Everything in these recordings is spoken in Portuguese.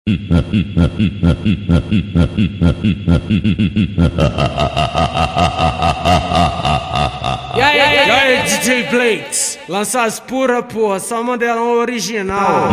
E aí, DJ Blakes? Lança as pura, porra, só modelão original.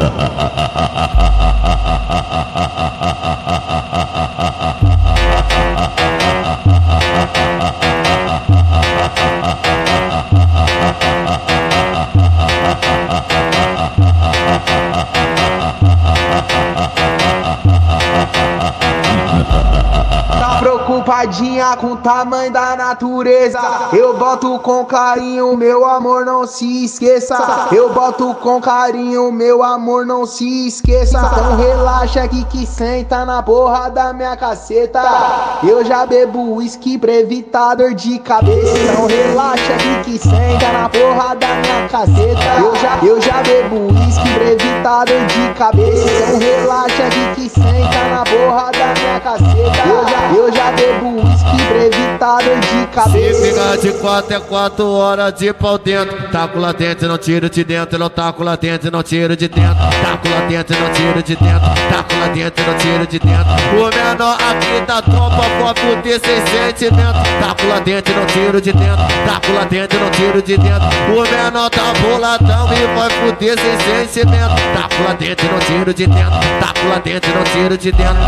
Tá preocupadinha com o tamanho da natureza? Eu boto com carinho, meu amor, não se esqueça. Eu boto com carinho, meu amor, não se esqueça. Então relaxa aqui que senta na porra da minha caceta. Eu já bebo uísque pra evitar dor de cabeça. Então relaxa aqui que senta na porra da minha caceta. Eu já bebo uísque pra evitar dor de cabeça. Então relaxa aqui que senta na porra da minha caceta. Eu já bebo uísque pra evitar dor de cabeça. Se fica de 4 é 4 horas de pau dentro. Taco lá dentro, não tiro de dentro. Não taco lá dentro, não tiro de dentro. Taco lá dentro, não tiro de dentro. Taco lá dentro, não tiro de dentro. O menor aqui da tropa pode fuder sem sentimento. Taco lá dentro, não tiro de dentro. Taco lá dentro, não tiro de dentro. O menor tá boladão e vai fuder sem sentimento. Taco lá dentro, não tiro de dentro. Taco lá dentro, não tiro de dentro.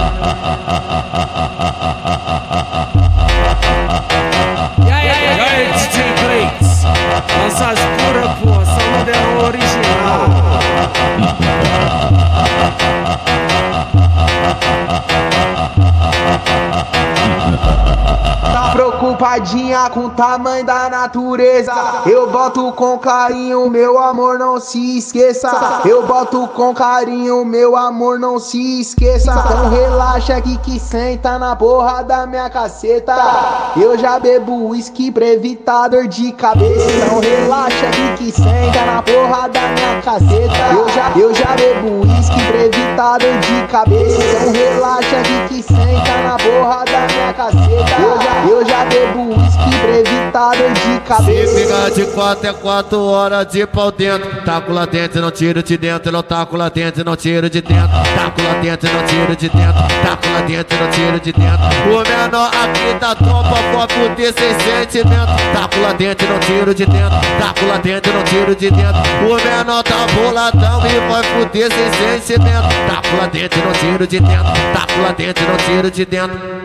E aí, DJ Blakes? Lança as pura, porra, só modelão original. Tá preocupadinha com o tamanho da natureza? Eu boto com carinho, meu amor, não se esqueça. Eu boto com carinho, meu amor, não se esqueça. Então relaxa aqui que senta na porra da minha caceta. Eu já bebo uísque pra evitar dor de cabeça. Então relaxa aqui que senta na porra da minha caceta. Eu já bebo uísque pra evitar dor de cabeça. Então relaxa aqui que senta na porra da minha caceta. Eu já bebo uísque pra evitar dor de cabeça. Se fica de 4 é 4 horas de pau dentro. Taco lá dentro, não tiro de dentro. Não taco lá dentro, não tiro de dentro. Taco lá dentro, não tiro de dentro. Taco lá dentro, não tiro de dentro. O menor aqui da tropa pode fuder sem sentimento. Taco lá dentro, não tiro de dentro. Taco lá dentro, não tiro de dentro. O menor tá boladão e vai fuder sem sentimento. Taco lá dentro, não tiro de dentro. Taco lá dentro, não tiro de dentro.